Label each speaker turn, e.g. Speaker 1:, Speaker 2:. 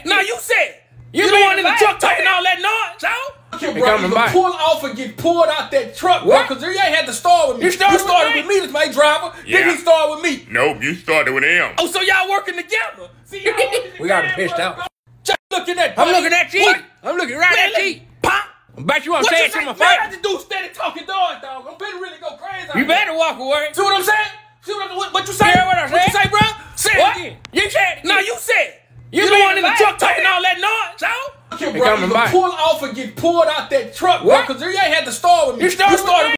Speaker 1: said. No, you said. You the one in the truck talking all that noise, so?
Speaker 2: Bro, either pull off and get pulled out that truck, bro, because he ain't had to start with me.
Speaker 1: You started
Speaker 2: with me, this my driver. Then he started with me.
Speaker 3: Nope, you started with him.
Speaker 1: Oh, so y'all working together? See, y'all
Speaker 2: we got him pissed out.
Speaker 1: Just looking at
Speaker 2: I'm looking at you.
Speaker 1: What?
Speaker 2: I'm looking right at you.
Speaker 1: Pop.
Speaker 2: Bet you want to say it to my face.
Speaker 1: I just do steady talking dog. I'm finna really go crazy.
Speaker 2: You better walk away.
Speaker 1: See what I'm saying? See what you say?
Speaker 2: Yeah, what I said?
Speaker 1: What you say, bro? Say
Speaker 2: What?
Speaker 1: it again.
Speaker 2: You said it.
Speaker 1: No, you said.
Speaker 2: You
Speaker 1: the one in the truck talking all that noise, so?
Speaker 2: Bro, either pull off and get pulled out that truck, bro, because he ain't had to start with me.
Speaker 1: You started with